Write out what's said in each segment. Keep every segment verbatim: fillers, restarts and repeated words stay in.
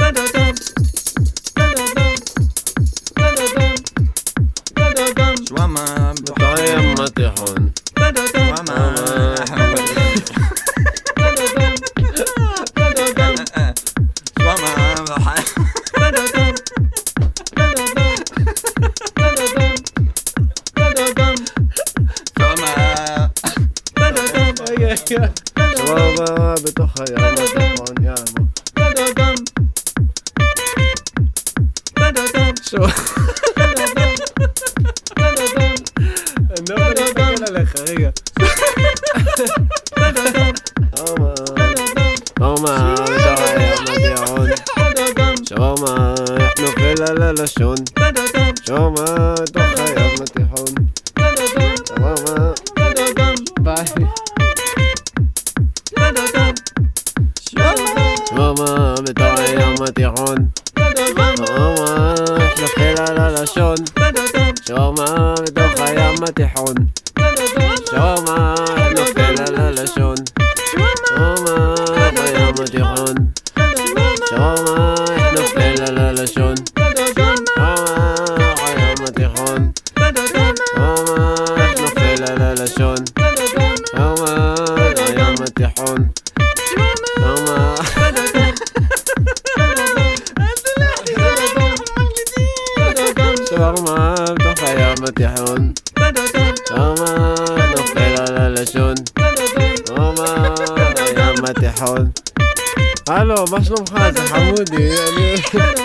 שווארמה בטעים מתיחון. שווארמה שווארמה בתוך הים התיכון, יאמו. אני לא יכול להסתכל עליך, רגע. שווארמה בתוך הים התיכון. שווארמה נופל על הלשון. שווארמה בתוך הים התיכון. שווארמה ביי. שווארמה בתוך הים התיכון. שווארמה נופל על הלשון. שווארמה בתוך הים התיכון. שווארמה נופל על הלשון. שווארמה בים התיכון. שווארמה נופל על הלשון. שווארמה בים התיכון. שווארמה נופל על הלשון. שווארמה בים התיכון. שווארמה שווארמה בתוך הים התיכון. שווארמה נופל על הלשון. שווארמה בים התיכון. הלו, מה שלומך? זה חמודי. אני...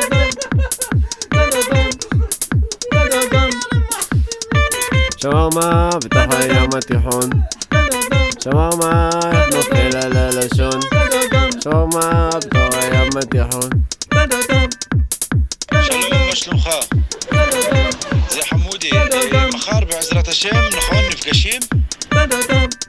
שווארמה בתוך הים התיכון. שווארמה נופל על הלשון. שווארמה בתוך הים התיכון. שלום, מה שלומך? זה חמודי, מחר בעזרת השם, נכון? נפגשים?